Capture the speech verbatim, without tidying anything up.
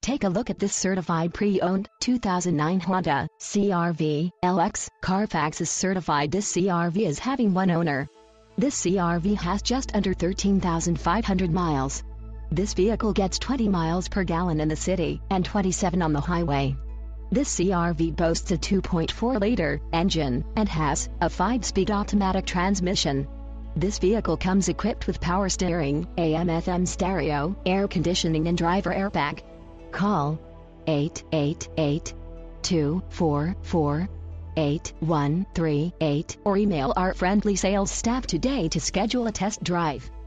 Take a look at this certified pre-owned two thousand nine Honda C R V L X. Carfax is certified this C R V as having one owner. This C R V has just under thirteen thousand five hundred miles. This vehicle gets twenty miles per gallon in the city and twenty-seven on the highway. This C R V boasts a two point four liter engine and has a five-speed automatic transmission. This vehicle comes equipped with power steering, A M F M stereo, air conditioning and driver airbag. Call eight eight eight, two four four, eight one three eight or email our friendly sales staff today to schedule a test drive.